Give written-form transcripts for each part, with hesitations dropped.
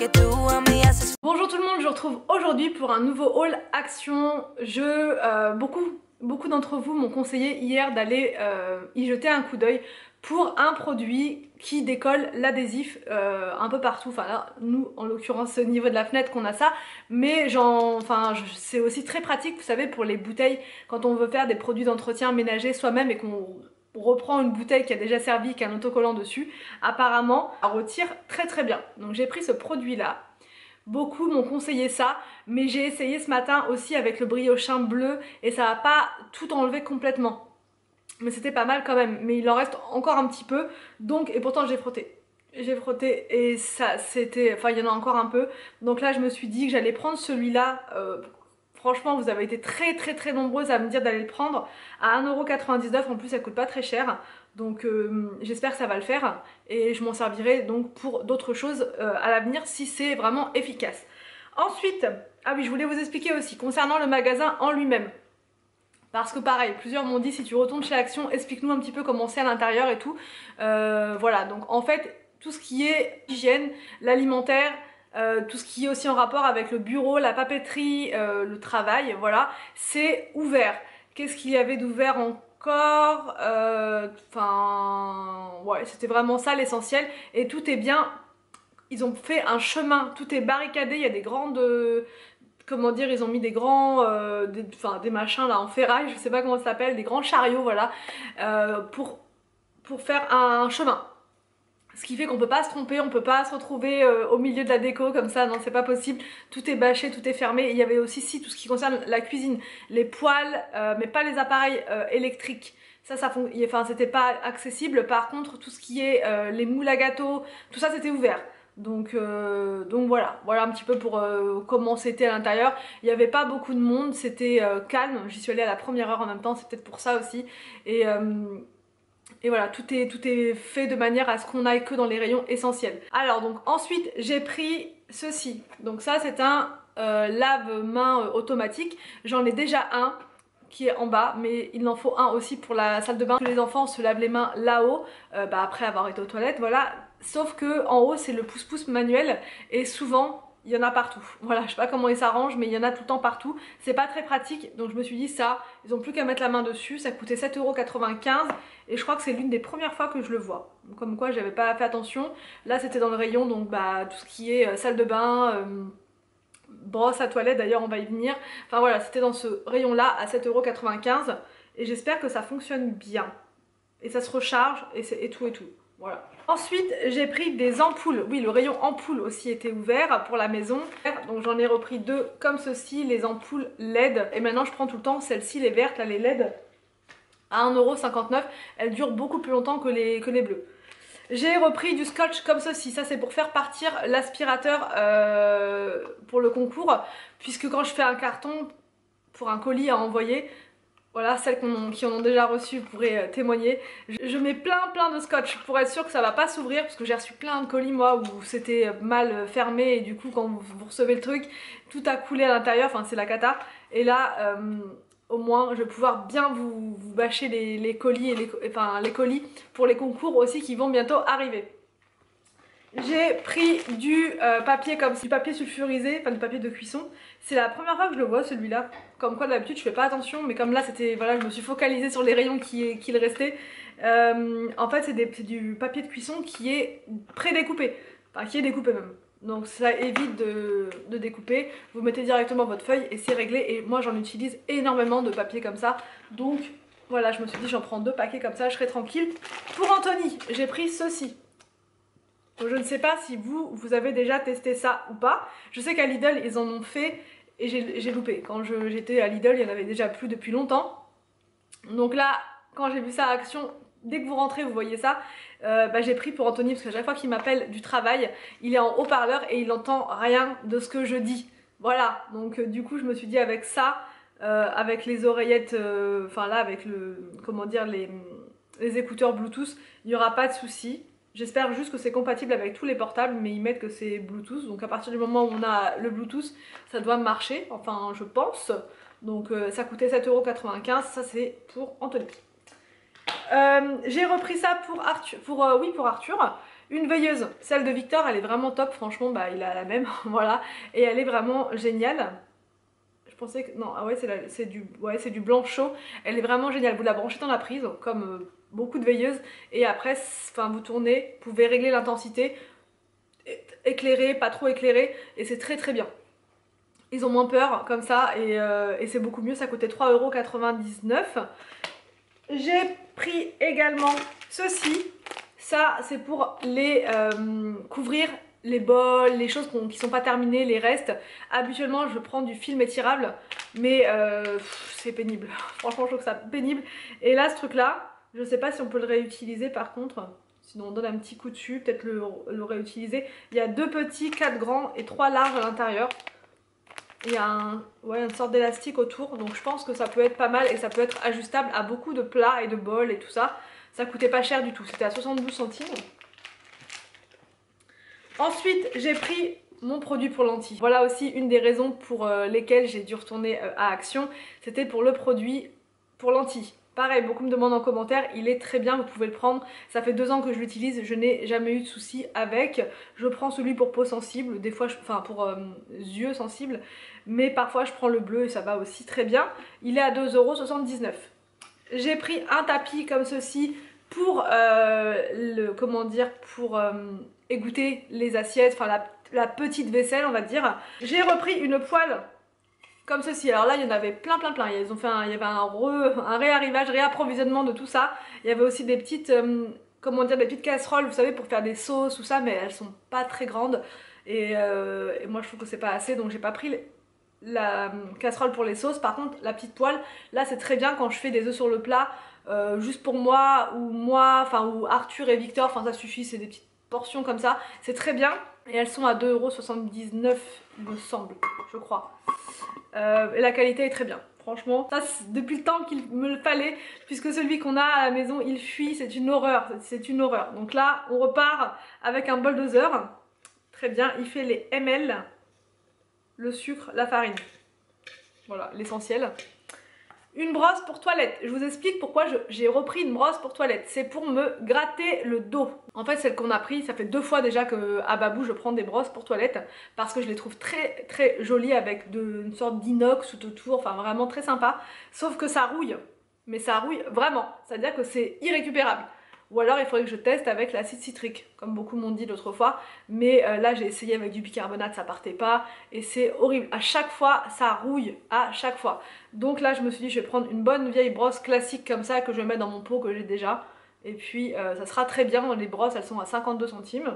Bonjour tout le monde, je vous retrouve aujourd'hui pour un nouveau haul action. Beaucoup d'entre vous m'ont conseillé hier d'aller y jeter un coup d'œil pour un produit qui décolle l'adhésif un peu partout. Enfin là, nous en l'occurrence c'est au niveau de la fenêtre qu'on a ça, mais c'est aussi très pratique, vous savez, pour les bouteilles quand on veut faire des produits d'entretien ménager soi-même et qu'on reprend une bouteille qui a déjà servi, qui a un autocollant dessus. Apparemment, ça retire très très bien. Donc j'ai pris ce produit là. Beaucoup m'ont conseillé ça, mais j'ai essayé ce matin aussi avec le briochin bleu et ça va pas tout enlever complètement. Mais c'était pas mal quand même, mais il en reste encore un petit peu, donc, et pourtant j'ai frotté. J'ai frotté et ça c'était, enfin il y en a encore un peu, donc là je me suis dit que j'allais prendre celui-là. Franchement vous avez été très nombreuses à me dire d'aller le prendre à 1,99 €, en plus ça coûte pas très cher. Donc j'espère que ça va le faire et je m'en servirai donc pour d'autres choses à l'avenir si c'est vraiment efficace. Ensuite, ah oui, je voulais vous expliquer aussi concernant le magasin en lui-même. Parce que pareil, plusieurs m'ont dit si tu retournes chez Action, explique-nous un petit peu comment c'est à l'intérieur et tout. Voilà, donc en fait, tout ce qui est hygiène, l'alimentaire, tout ce qui est aussi en rapport avec le bureau, la papeterie, le travail, voilà, c'est ouvert. Qu'est-ce qu'il y avait d'ouvert encore? Ouais, c'était vraiment ça l'essentiel. Et tout est bien, ils ont fait un chemin, tout est barricadé, il y a des grandes... comment dire, ils ont mis des grands, des machins là en ferraille, je sais pas comment ça s'appelle, des grands chariots, voilà, pour faire un chemin. Ce qui fait qu'on peut pas se tromper, on peut pas se retrouver au milieu de la déco comme ça, non c'est pas possible. Tout est bâché, tout est fermé. Et il y avait aussi tout ce qui concerne la cuisine, les poêles, mais pas les appareils électriques. Enfin c'était pas accessible. Par contre tout ce qui est les moules à gâteaux, tout ça c'était ouvert. Donc voilà un petit peu pour comment c'était à l'intérieur. Il n'y avait pas beaucoup de monde, c'était calme. J'y suis allée à la première heure en même temps, c'est peut-être pour ça aussi. Et voilà, tout est fait de manière à ce qu'on aille que dans les rayons essentiels. Alors donc ensuite j'ai pris ceci. Donc ça c'est un lave-main automatique. J'en ai déjà un qui est en bas, mais il en faut un aussi pour la salle de bain. Tous les enfants se lavent les mains là-haut, après avoir été aux toilettes, voilà. Sauf que en haut c'est le pouce-pouce manuel et souvent il y en a partout. Voilà, je sais pas comment ils s'arrangent, mais il y en a tout le temps partout. C'est pas très pratique, donc je me suis dit ça, ils ont plus qu'à mettre la main dessus. Ça coûtait 7,95 € et je crois que c'est l'une des premières fois que je le vois. Comme quoi j'avais pas fait attention. Là c'était dans le rayon, donc bah tout ce qui est salle de bain, brosse à toilette, d'ailleurs on va y venir. Enfin voilà, c'était dans ce rayon là à 7,95 € et j'espère que ça fonctionne bien. Et ça se recharge et tout. Voilà. Ensuite j'ai pris des ampoules. Oui, le rayon ampoules aussi était ouvert pour la maison. Donc j'en ai repris deux comme ceci, les ampoules LED. Et maintenant je prends tout le temps celles-ci, les vertes, là, les LED à 1,59 €. Elles durent beaucoup plus longtemps que les bleus. J'ai repris du scotch comme ceci, ça c'est pour faire partir l'aspirateur pour le concours, puisque quand je fais un carton pour un colis à envoyer, voilà, celles qui en ont déjà reçu pourraient témoigner. Je mets plein de scotch pour être sûr que ça va pas s'ouvrir, parce que j'ai reçu plein de colis moi où c'était mal fermé et du coup quand vous recevez le truc, tout a coulé à l'intérieur, enfin c'est la cata. Et là, au moins je vais pouvoir bien vous bâcher les colis, les colis pour les concours aussi qui vont bientôt arriver. J'ai pris du papier du papier sulfurisé, enfin du papier de cuisson. C'est la première fois que je le vois celui-là. Comme quoi d'habitude je fais pas attention, mais comme là c'était, voilà, je me suis focalisée sur les rayons qu'il restait. En fait c'est du papier de cuisson qui est pré-découpé, enfin qui est découpé même. Donc ça évite de découper, vous mettez directement votre feuille et c'est réglé. Et moi j'en utilise énormément de papier comme ça. Donc voilà, je me suis dit j'en prends 2 paquets comme ça, je serai tranquille. Pour Anthony, j'ai pris ceci. Donc je ne sais pas si vous avez déjà testé ça ou pas. Je sais qu'à Lidl ils en ont fait et j'ai loupé. Quand j'étais à Lidl il y en avait déjà plus depuis longtemps. Donc là quand j'ai vu ça à Action, dès que vous rentrez vous voyez ça, j'ai pris pour Anthony parce que chaque fois qu'il m'appelle du travail il est en haut-parleur et il n'entend rien de ce que je dis. Voilà, donc du coup je me suis dit avec ça, avec les oreillettes, enfin là avec comment dire, les écouteurs Bluetooth, il n'y aura pas de souci. J'espère juste que c'est compatible avec tous les portables, mais ils mettent que c'est Bluetooth. Donc à partir du moment où on a le Bluetooth, ça doit marcher, enfin je pense. Donc ça coûtait 7,95 €, ça c'est pour Anthony. J'ai repris ça pour Arthur, pour Arthur. Une veilleuse, celle de Victor, elle est vraiment top, franchement, bah il a la même, voilà. Et elle est vraiment géniale. Je pensais que... Non, ah ouais, c'est du blanc chaud. Elle est vraiment géniale. Vous la branchez dans la prise, comme beaucoup de veilleuses. Et après, enfin, vous tournez, vous pouvez régler l'intensité. Éclairé, pas trop éclairé. Et c'est très très bien. Ils ont moins peur, comme ça. Et c'est beaucoup mieux. Ça coûtait 3,99 €. J'ai pris également ceci. Ça, c'est pour les couvrir les bols, les choses qui sont pas terminées, les restes. Habituellement, je prends du film étirable, mais c'est pénible. Franchement, je trouve ça pénible. Et là, ce truc-là, je sais pas si on peut le réutiliser par contre. Sinon, on donne un petit coup dessus, peut-être le réutiliser. Il y a 2 petits, 4 grands et 3 larges à l'intérieur. Il y a une sorte d'élastique autour, donc je pense que ça peut être pas mal et ça peut être ajustable à beaucoup de plats et de bols et tout ça. Ça coûtait pas cher du tout, c'était à 72 centimes. Ensuite, j'ai pris mon produit pour lentilles. Voilà aussi une des raisons pour lesquelles j'ai dû retourner à Action. C'était pour le produit pour lentilles. Pareil, beaucoup me demandent en commentaire, il est très bien, vous pouvez le prendre. Ça fait 2 ans que je l'utilise, je n'ai jamais eu de soucis avec. Je prends celui pour peau sensible, des fois, enfin pour yeux sensibles. Mais parfois je prends le bleu et ça va aussi très bien. Il est à 2,79 €. J'ai pris un tapis comme ceci pour égoutter les assiettes, enfin la petite vaisselle on va dire. J'ai repris une poêle comme ceci. Alors là il y en avait plein. Ils ont fait il y avait un réarrivage, réapprovisionnement de tout ça. Il y avait aussi des petites des petites casseroles, vous savez, pour faire des sauces ou ça, mais elles sont pas très grandes. Et moi je trouve que c'est pas assez, donc j'ai pas pris la casserole pour les sauces. Par contre la petite poêle, là c'est très bien quand je fais des œufs sur le plat, juste pour moi ou Arthur et Victor, enfin ça suffit, c'est des petites portions comme ça, c'est très bien. Et elles sont à 2,79 € il me semble, je crois. Et la qualité est très bien. Franchement, ça depuis le temps qu'il me le fallait, puisque celui qu'on a à la maison il fuit, c'est une horreur, c'est une horreur. Donc là on repart avec un bol doser, très bien, il fait les ml, le sucre, la farine, voilà l'essentiel. Une brosse pour toilette, je vous explique pourquoi j'ai repris une brosse pour toilette, c'est pour me gratter le dos. En fait celle qu'on a pris, ça fait 2 fois déjà qu'à Babou je prends des brosses pour toilette, parce que je les trouve très très jolies avec une sorte d'inox tout autour, enfin vraiment très sympa, sauf que ça rouille, mais ça rouille vraiment, c'est à dire que c'est irrécupérable. Ou alors il faudrait que je teste avec l'acide citrique, comme beaucoup m'ont dit l'autre fois. Mais là j'ai essayé avec du bicarbonate, ça partait pas. Et c'est horrible, à chaque fois ça rouille, à chaque fois. Donc là je me suis dit je vais prendre une bonne vieille brosse classique comme ça, que je vais mettre dans mon pot que j'ai déjà. Et puis ça sera très bien, les brosses elles sont à 52 centimes.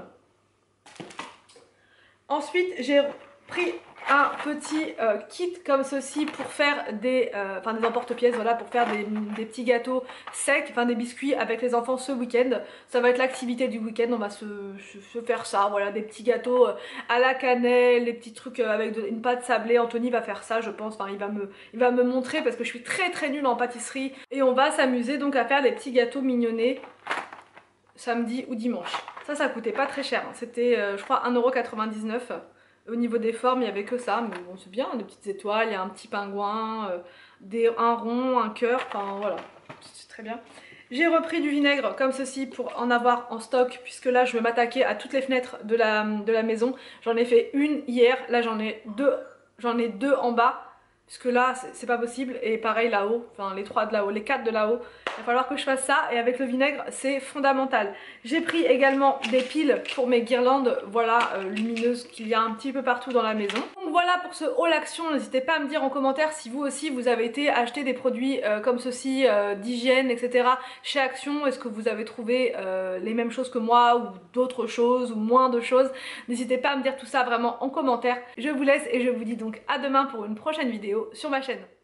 Ensuite j'ai pris un petit kit comme ceci pour faire des emporte-pièces, voilà, pour faire des petits gâteaux secs, enfin des biscuits avec les enfants ce week-end. Ça va être l'activité du week-end, on va se faire ça, voilà, des petits gâteaux à la cannelle, des petits trucs avec une pâte sablée. Anthony va faire ça je pense, enfin il va me montrer parce que je suis très très nulle en pâtisserie. Et on va s'amuser donc à faire des petits gâteaux mignonnés samedi ou dimanche. Ça coûtait pas très cher, hein. C'était je crois 1,99 €. Au niveau des formes, il n'y avait que ça, mais bon, c'est bien, des petites étoiles, il y a un petit pingouin, un rond, un cœur, enfin voilà, c'est très bien. J'ai repris du vinaigre comme ceci pour en avoir en stock, puisque là je vais m'attaquer à toutes les fenêtres de la maison. J'en ai fait une hier, là j'en ai deux en bas, puisque là c'est pas possible, et pareil là-haut, enfin les 3 de là-haut, les 4 de là-haut. Il va falloir que je fasse ça, et avec le vinaigre c'est fondamental. J'ai pris également des piles pour mes guirlandes, voilà, lumineuses, qu'il y a un petit peu partout dans la maison. Donc voilà pour ce haul Action. N'hésitez pas à me dire en commentaire si vous aussi vous avez été acheter des produits comme ceci, d'hygiène, etc. chez Action. Est-ce que vous avez trouvé les mêmes choses que moi, ou d'autres choses, ou moins de choses? N'hésitez pas à me dire tout ça vraiment en commentaire. Je vous laisse et je vous dis donc à demain pour une prochaine vidéo sur ma chaîne.